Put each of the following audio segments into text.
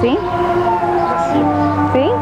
assim? Sim?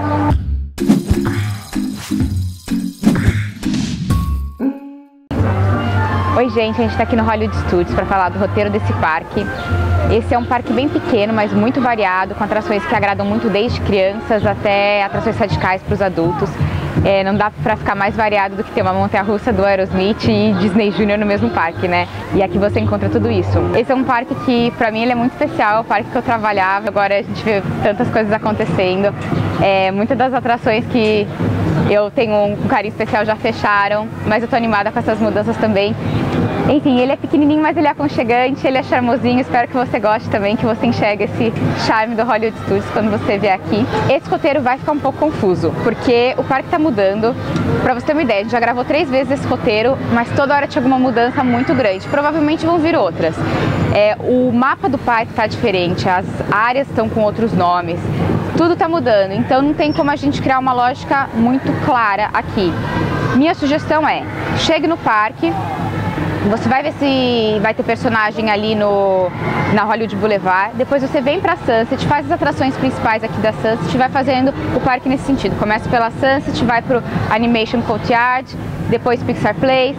Oi gente, a gente está aqui no Hollywood Studios para falar do roteiro desse parque. Esse é um parque bem pequeno, mas muito variado, com atrações que agradam muito desde crianças até atrações radicais para os adultos. Não dá para ficar mais variado do que ter uma montanha-russa do Aerosmith e Disney Junior no mesmo parque, né? E aqui você encontra tudo isso. Esse é um parque que, para mim, ele é muito especial, é o parque que eu trabalhava. Agora a gente vê tantas coisas acontecendo. Muitas das atrações que eu tenho um carinho especial já fecharam, mas eu tô animada com essas mudanças também. Enfim, ele é pequenininho, mas ele é aconchegante, ele é charmosinho. Espero que você goste também, que você enxergue esse charme do Hollywood Studios quando você vier aqui. Esse roteiro vai ficar um pouco confuso, porque o parque tá mudando. Pra você ter uma ideia, a gente já gravou 3 vezes esse roteiro, mas toda hora tinha alguma mudança muito grande. Provavelmente vão vir outras. O mapa do parque tá diferente, as áreas estão com outros nomes. Tudo tá mudando, então não tem como a gente criar uma lógica muito clara aqui. Minha sugestão é, chegue no parque, você vai ver se vai ter personagem ali na Hollywood Boulevard, depois você vem pra Sunset, faz as atrações principais aqui da Sunset e vai fazendo o parque nesse sentido. Começa pela Sunset, vai pro Animation Courtyard, depois Pixar Place,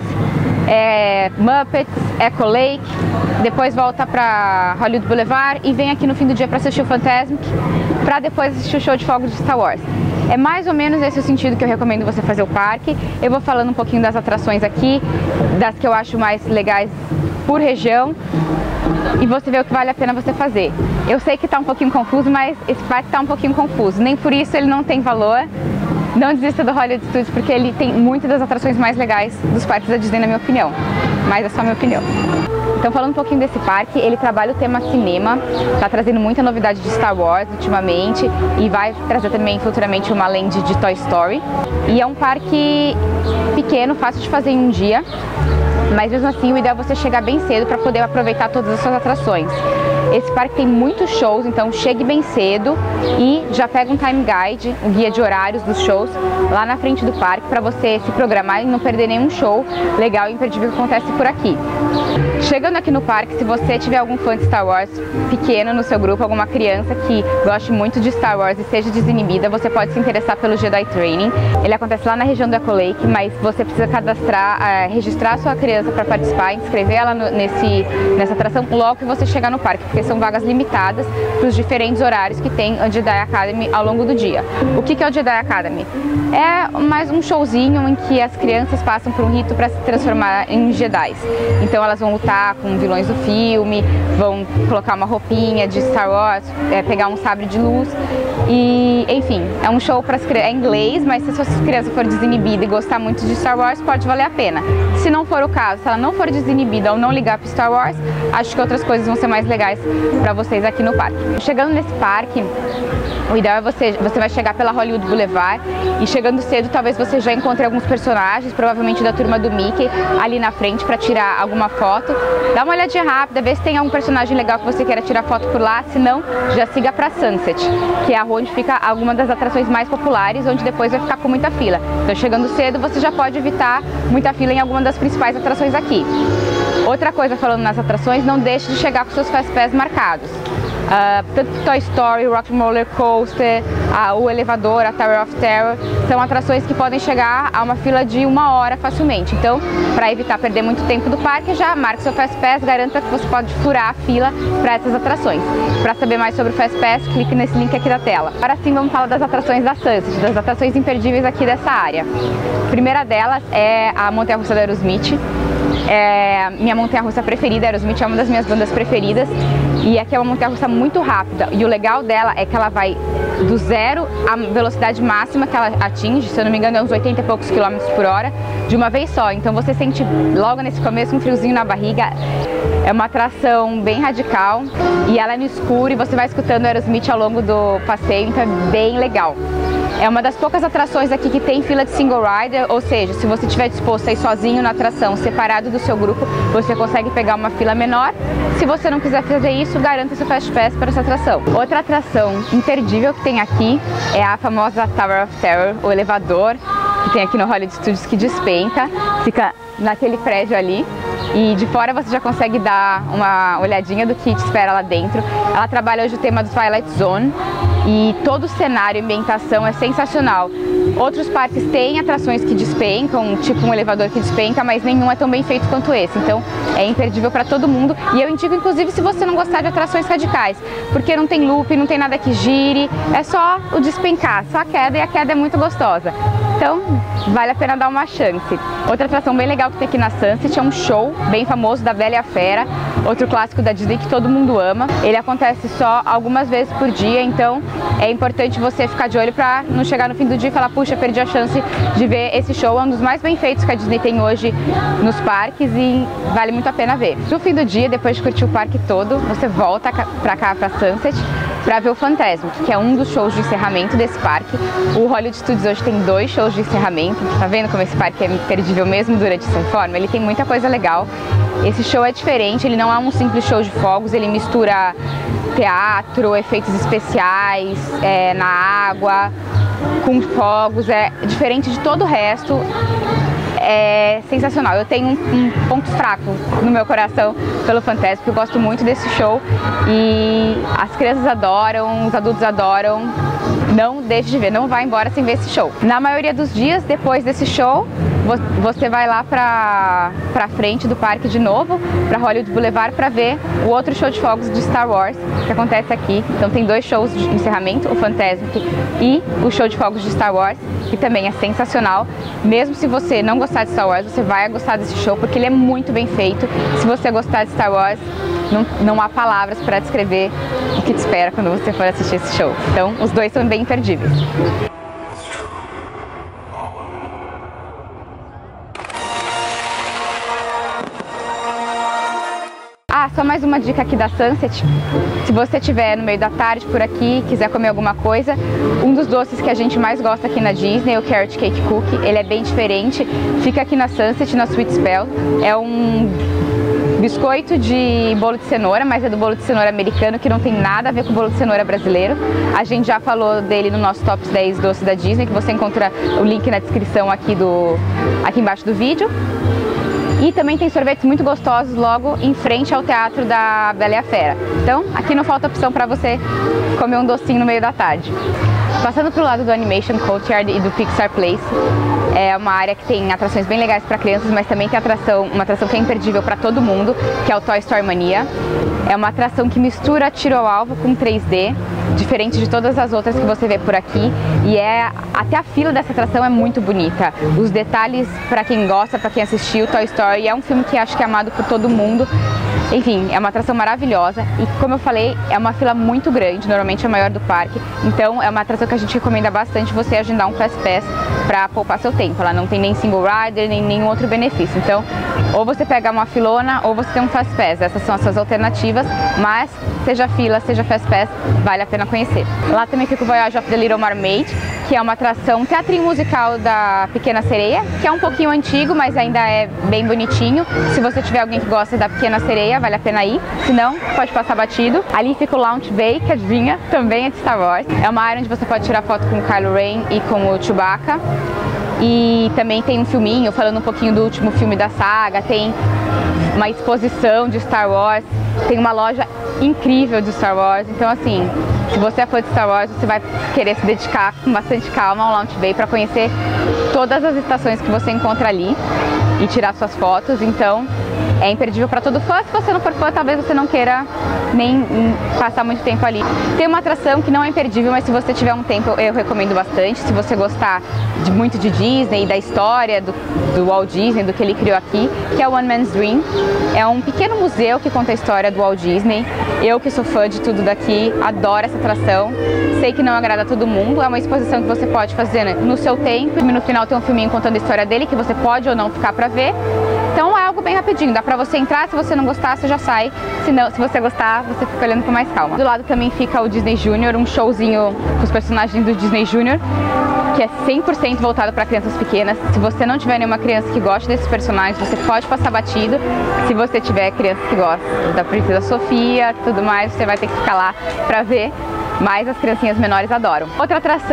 Muppets, Echo Lake, depois volta pra Hollywood Boulevard e vem aqui no fim do dia pra assistir o Fantasmic, pra depois assistir o show de fogos de Star Wars. É mais ou menos esse o sentido que eu recomendo você fazer o parque. Eu vou falando um pouquinho das atrações aqui, das que eu acho mais legais por região, e você vê o que vale a pena você fazer. Eu sei que tá um pouquinho confuso, mas esse parque tá um pouquinho confuso, nem por isso ele não tem valor. Não desista do Hollywood Studios, porque ele tem muitas das atrações mais legais dos parques da Disney, na minha opinião. Mas é só a minha opinião. Então, falando um pouquinho desse parque, ele trabalha o tema cinema, tá trazendo muita novidade de Star Wars ultimamente e vai trazer também futuramente uma land de Toy Story. E é um parque pequeno, fácil de fazer em um dia, mas mesmo assim o ideal é você chegar bem cedo para poder aproveitar todas as suas atrações. Esse parque tem muitos shows, então chegue bem cedo e já pega um time guide, um guia de horários dos shows lá na frente do parque para você se programar e não perder nenhum show legal e imperdível que acontece por aqui. Chegando aqui no parque, se você tiver algum fã de Star Wars pequeno no seu grupo, alguma criança que goste muito de Star Wars e seja desinibida, você pode se interessar pelo Jedi Training. Ele acontece lá na região do Echo Lake, mas você precisa registrar a sua criança para participar, inscrever ela nessa atração logo que você chegar no parque, porque são vagas limitadas para os diferentes horários que tem a Jedi Academy ao longo do dia. O que é o Jedi Academy? É mais um showzinho em que as crianças passam por um rito para se transformar em Jedis. Então elas vão lutar com vilões do filme, vão colocar uma roupinha de Star Wars, pegar um sabre de luz e, enfim, é um show para as crianças, é em inglês, mas se a sua criança for desinibida e gostar muito de Star Wars, pode valer a pena. Se não for o caso, se ela não for desinibida ou não ligar para Star Wars, acho que outras coisas vão ser mais legais para vocês aqui no parque. Chegando nesse parque, o ideal é você vai chegar pela Hollywood Boulevard e chegando cedo talvez você já encontre alguns personagens, provavelmente da turma do Mickey, ali na frente para tirar alguma foto. Dá uma olhadinha rápida, vê se tem algum personagem legal que você queira tirar foto por lá, se não, já siga para Sunset, que é a rua onde fica alguma das atrações mais populares, onde depois vai ficar com muita fila. Então chegando cedo você já pode evitar muita fila em alguma das principais atrações aqui. Outra coisa, falando nas atrações, não deixe de chegar com seus Fast Pass marcados. Tanto Toy Story, Rock'n'Roller Coaster, o elevador, a Tower of Terror, são atrações que podem chegar a uma fila de 1 hora facilmente. Então, para evitar perder muito tempo do parque, já marque seu Fast Pass, garanta que você pode furar a fila para essas atrações. Para saber mais sobre o Fast Pass, clique nesse link aqui da tela. Agora sim, vamos falar das atrações da Sunset, das atrações imperdíveis aqui dessa área. A primeira delas é a montanha-russa da Aerosmith. Minha montanha-russa preferida, Aerosmith é uma das minhas bandas preferidas e aqui é uma montanha-russa muito rápida e o legal dela é que ela vai do zero à velocidade máxima que ela atinge, se eu não me engano é uns 80 e poucos quilômetros por hora, de uma vez só. Então você sente logo nesse começo um friozinho na barriga. É uma atração bem radical e ela é no escuro e você vai escutando Aerosmith ao longo do passeio, então é bem legal. É uma das poucas atrações aqui que tem fila de single rider, ou seja, se você estiver disposto a ir sozinho na atração, separado do seu grupo, você consegue pegar uma fila menor. Se você não quiser fazer isso, garanta seu Fast Pass para essa atração. Outra atração imperdível que tem aqui é a famosa Tower of Terror, o elevador que tem aqui no Hollywood Studios, que despenca, fica naquele prédio ali. e de fora você já consegue dar uma olhadinha do que te espera lá dentro. Ela trabalha hoje o tema do Twilight Zone e todo o cenário e ambientação é sensacional. Outros parques têm atrações que despencam, tipo um elevador que despenca, mas nenhum é tão bem feito quanto esse, então é imperdível para todo mundo. E eu indico inclusive se você não gostar de atrações radicais, porque não tem loop, não tem nada que gire, é só o despencar, só a queda, e a queda é muito gostosa. Então, vale a pena dar uma chance. Outra atração bem legal que tem aqui na Sunset é um show bem famoso da Bela e a Fera, outro clássico da Disney que todo mundo ama. Ele acontece só algumas vezes por dia, então é importante você ficar de olho para não chegar no fim do dia e falar, puxa, perdi a chance de ver esse show. É um dos mais bem feitos que a Disney tem hoje nos parques e vale muito a pena ver. No fim do dia, depois de curtir o parque todo, você volta pra cá, pra Sunset, para ver o Fantasmic, que é um dos shows de encerramento desse parque. O Hollywood Studios hoje tem 2 shows de encerramento. Tá vendo como esse parque é imperdível mesmo durante essa forma? Ele tem muita coisa legal. Esse show é diferente, ele não é um simples show de fogos, ele mistura teatro, efeitos especiais na água, com fogos, é diferente de todo o resto. É sensacional. Eu tenho um ponto fraco no meu coração pelo Fantasmic, eu gosto muito desse show e as crianças adoram, os adultos adoram. Não deixe de ver, não vá embora sem ver esse show. Na maioria dos dias, depois desse show, você vai lá pra frente do parque de novo, pra Hollywood Boulevard, pra ver o outro show de fogos de Star Wars que acontece aqui. Então tem 2 shows de encerramento, o Fantasmic e o show de fogos de Star Wars, que também é sensacional. Mesmo se você não gostar de Star Wars, você vai gostar desse show, porque ele é muito bem feito. Se você gostar de Star Wars, não há palavras para descrever o que te espera quando você for assistir esse show. Então, os 2 são bem imperdíveis. Só mais uma dica aqui da Sunset. Se você estiver no meio da tarde por aqui, quiser comer alguma coisa, um dos doces que a gente mais gosta aqui na Disney é o Carrot Cake Cookie. Ele é bem diferente, fica aqui na Sunset, na Sweet Spell. É um biscoito de bolo de cenoura, mas é do bolo de cenoura americano, que não tem nada a ver com o bolo de cenoura brasileiro. A gente já falou dele no nosso Top 10 doces da Disney, que você encontra o link na descrição aqui embaixo do vídeo. E também tem sorvetes muito gostosos logo em frente ao Teatro da Bela e a Fera. Então, aqui não falta opção para você comer um docinho no meio da tarde. Passando para o lado do Animation Courtyard e do Pixar Place, é uma área que tem atrações bem legais para crianças, mas também tem uma atração que é imperdível para todo mundo, que é o Toy Story Mania. É uma atração que mistura tiro ao alvo com 3D, diferente de todas as outras que você vê por aqui, e até a fila dessa atração é muito bonita. Os detalhes, para quem gosta, para quem assistiu Toy Story, é um filme que acho que é amado por todo mundo. Enfim, é uma atração maravilhosa e, como eu falei, é uma fila muito grande, normalmente é a maior do parque, então é uma atração que a gente recomenda bastante você agendar um Fast Pass para poupar seu tempo. Ela não tem nem single rider, nem nenhum outro benefício, então ou você pega uma filona ou você tem um Fast Pass. Essas são as suas alternativas, mas seja fila, seja Fast Pass, vale a pena conhecer. Lá também fica o Voyage of the Little Mermaid, que é uma atração, um teatrinho musical da Pequena Sereia, que é um pouquinho antigo, mas ainda é bem bonitinho. Se você tiver alguém que gosta da Pequena Sereia, vale a pena ir, se não, pode passar batido. Ali fica o Launch Bay, que adivinha, também é de Star Wars. É uma área onde você pode tirar foto com o Kylo Ren e com o Chewbacca. E também tem um filminho falando um pouquinho do último filme da saga, tem uma exposição de Star Wars, tem uma loja incrível de Star Wars. Então, assim, se você é fã de Star Wars, você vai querer se dedicar com bastante calma ao Launch Bay para conhecer todas as estações que você encontra ali e tirar suas fotos. Então, é imperdível para todo fã. Se você não for fã, talvez você não queira nem passar muito tempo ali. Tem uma atração que não é imperdível, mas se você tiver um tempo, eu recomendo bastante. Se você gostar muito de Disney e da história do Walt Disney, do que ele criou aqui, que é o One Man's Dream. É um pequeno museu que conta a história do Walt Disney. Eu, que sou fã de tudo daqui, adoro essa atração. Sei que não agrada a todo mundo. É uma exposição que você pode fazer no seu tempo. E no final tem um filminho contando a história dele, que você pode ou não ficar para ver. Então é algo bem rapidinho, dá pra você entrar, se você não gostar, você já sai. Se você gostar, você fica olhando com mais calma. Do lado também fica o Disney Junior, um showzinho com os personagens do Disney Junior, que é 100% voltado para crianças pequenas. Se você não tiver nenhuma criança que goste desses personagens, você pode passar batido. Se você tiver crianças que gostam da Princesa Sofia, tudo mais, você vai ter que ficar lá pra ver. Mas as criancinhas menores adoram. Outra atração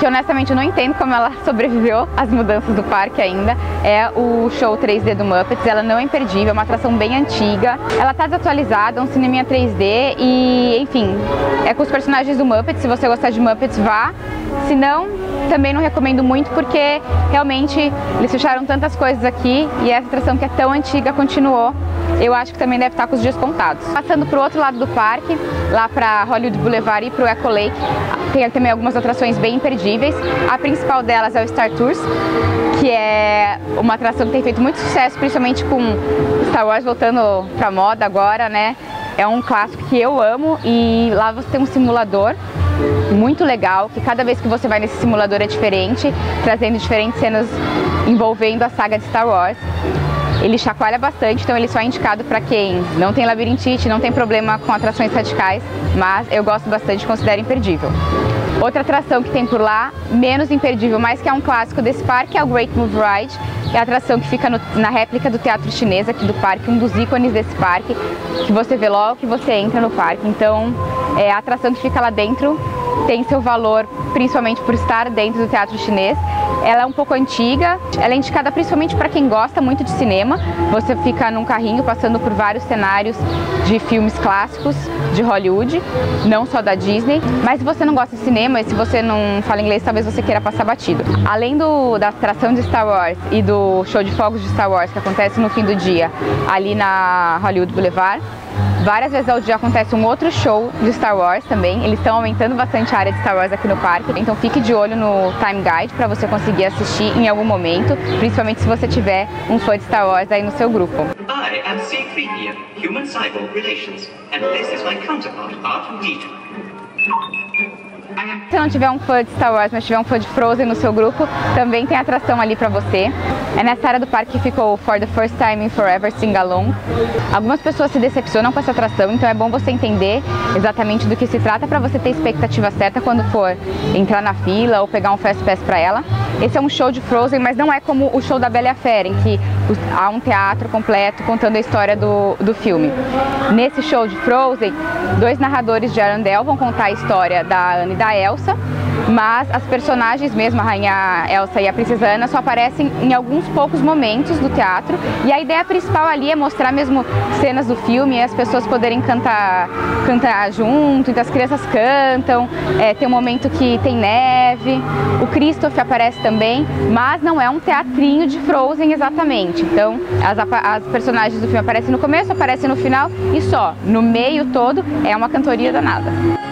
que honestamente eu não entendo como ela sobreviveu às mudanças do parque ainda, é o show 3D do Muppets. Ela não é imperdível, é uma atração bem antiga, ela tá desatualizada, é um cineminha 3D e, enfim, é com os personagens do Muppets. Se você gostar de Muppets, vá. Se não, também não recomendo muito, porque realmente eles fecharam tantas coisas aqui e essa atração que é tão antiga continuou. Eu acho que também deve estar com os dias contados. Passando para o outro lado do parque, lá para Hollywood Boulevard e para o Echo Lake, tem também algumas atrações bem imperdíveis. A principal delas é o Star Tours, que é uma atração que tem feito muito sucesso, principalmente com Star Wars voltando para moda agora, né? É um clássico que eu amo e lá você tem um simulador muito legal, que cada vez que você vai nesse simulador é diferente, trazendo diferentes cenas envolvendo a saga de Star Wars. Ele chacoalha bastante, então ele só é indicado para quem não tem labirintite, não tem problema com atrações radicais, mas eu gosto bastante, considero imperdível. Outra atração que tem por lá, menos imperdível, mas que é um clássico desse parque, é o Great Move Ride. É a atração que fica na réplica do Teatro Chinês aqui do parque, um dos ícones desse parque, que você vê logo que você entra no parque. Então, a atração que fica lá dentro tem seu valor, principalmente por estar dentro do Teatro Chinês. Ela é um pouco antiga, ela é indicada principalmente para quem gosta muito de cinema. Você fica num carrinho passando por vários cenários de filmes clássicos de Hollywood, não só da Disney. Mas se você não gosta de cinema e se você não fala inglês, talvez você queira passar batido. Além da atração de Star Wars e do show de fogos de Star Wars que acontece no fim do dia ali na Hollywood Boulevard, várias vezes ao dia acontece um outro show de Star Wars também. Eles estão aumentando bastante a área de Star Wars aqui no parque, então fique de olho no Time Guide para você conseguir assistir em algum momento, principalmente se você tiver um fã de Star Wars aí no seu grupo. I am C-3PO, Human Cyborg Relations, and this is my counterpart, R2-D2. Se não tiver um fã de Star Wars, mas tiver um fã de Frozen no seu grupo, também tem atração ali pra você. É nessa área do parque que ficou For the First Time in Forever Sing Along. Algumas pessoas se decepcionam com essa atração, então é bom você entender exatamente do que se trata para você ter expectativa certa quando for entrar na fila ou pegar um Fast Pass pra ela. Esse é um show de Frozen, mas não é como o show da Bela e a Fera, em que há um teatro completo contando a história do filme. Nesse show de Frozen, dois narradores de Arendelle vão contar a história da Anna e da Elsa, mas as personagens mesmo, a Rainha Elsa e a Princesa Anna, só aparecem em alguns poucos momentos do teatro, e a ideia principal ali é mostrar mesmo cenas do filme e as pessoas poderem cantar junto, então as crianças cantam, tem um momento que tem neve, o Kristoff aparece também, mas não é um teatrinho de Frozen exatamente. Então as personagens do filme aparecem no começo, aparecem no final e só, no meio todo é uma cantoria danada.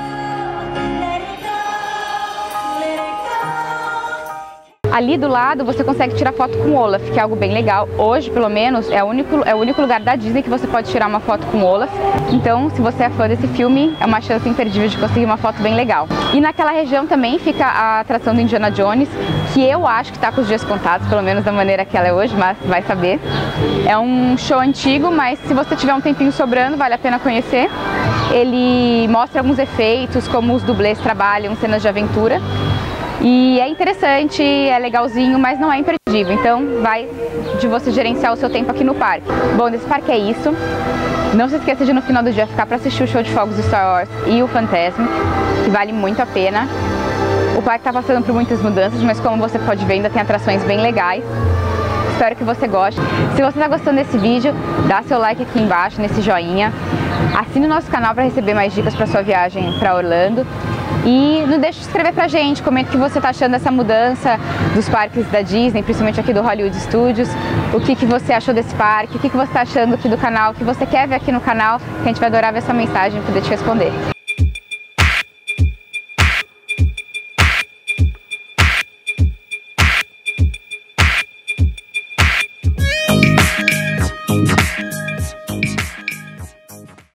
Ali do lado você consegue tirar foto com o Olaf, que é algo bem legal. Hoje, pelo menos, é o único lugar da Disney que você pode tirar uma foto com o Olaf. Então, se você é fã desse filme, é uma chance imperdível de conseguir uma foto bem legal. E naquela região também fica a atração do Indiana Jones, que eu acho que está com os dias contados, pelo menos da maneira que ela é hoje, mas vai saber. É um show antigo, mas se você tiver um tempinho sobrando, vale a pena conhecer. Ele mostra alguns efeitos, como os dublês trabalham, cenas de aventura. E é interessante, é legalzinho, mas não é imperdível, então vai de você gerenciar o seu tempo aqui no parque. Bom, desse parque é isso. Não se esqueça de no final do dia ficar para assistir o show de fogos do Star Wars e o Fantasmic, que vale muito a pena. O parque está passando por muitas mudanças, mas como você pode ver, ainda tem atrações bem legais. Espero que você goste. Se você está gostando desse vídeo, dá seu like aqui embaixo, nesse joinha. Assine o nosso canal para receber mais dicas para sua viagem para Orlando. E não deixe de escrever pra gente, comenta o que você está achando dessa mudança dos parques da Disney, principalmente aqui do Hollywood Studios, o que você achou desse parque, o que você está achando aqui do canal, o que você quer ver aqui no canal, que a gente vai adorar ver essa mensagem e poder te responder.